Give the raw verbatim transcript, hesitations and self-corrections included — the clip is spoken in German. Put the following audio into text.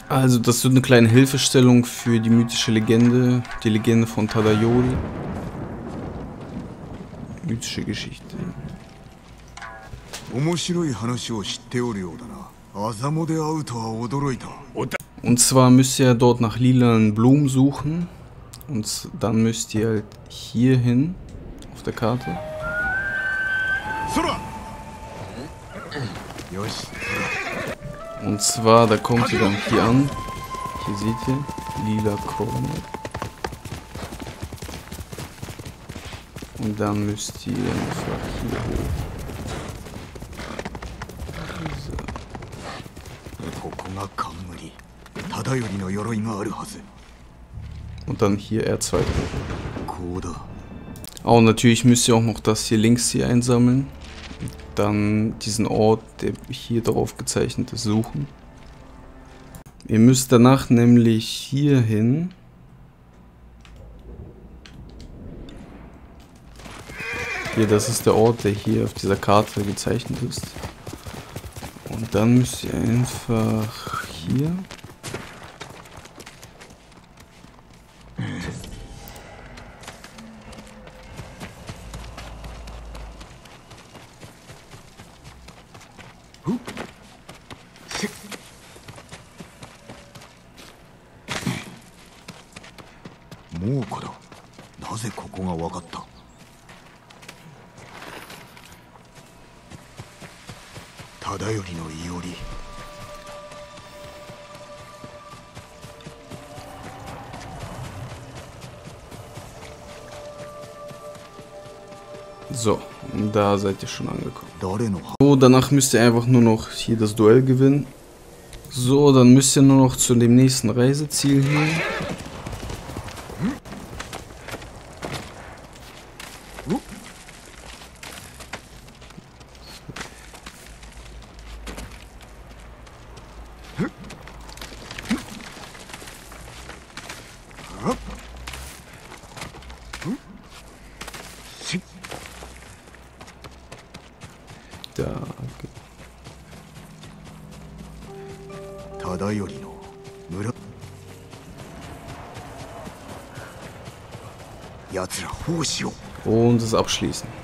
Also das wird eine kleine Hilfestellung für die mythische Legende, die Legende von Tadayori. Mythische Geschichte. Und zwar müsst ihr dort nach lilanen Blumen suchen. Und dann müsst ihr halt hier hin auf der Karte. Und zwar, da kommt ihr dann hier an. Hier seht ihr, lila Krone. Und dann müsst ihr einfach hier hoch. Und dann hier R zwei drücken. Oh, und natürlich müsst ihr auch noch das hier links hier einsammeln. Dann diesen Ort, der hier drauf gezeichnet ist, suchen. Ihr müsst danach nämlich hier hin. Hier, das ist der Ort, der hier auf dieser Karte gezeichnet ist. Und dann müsst ihr einfach hier. So, und da seid ihr schon angekommen. So, danach müsst ihr einfach nur noch hier das Duell gewinnen. So, dann müsst ihr nur noch zu dem nächsten Reiseziel hier. Da. Und das abschließen.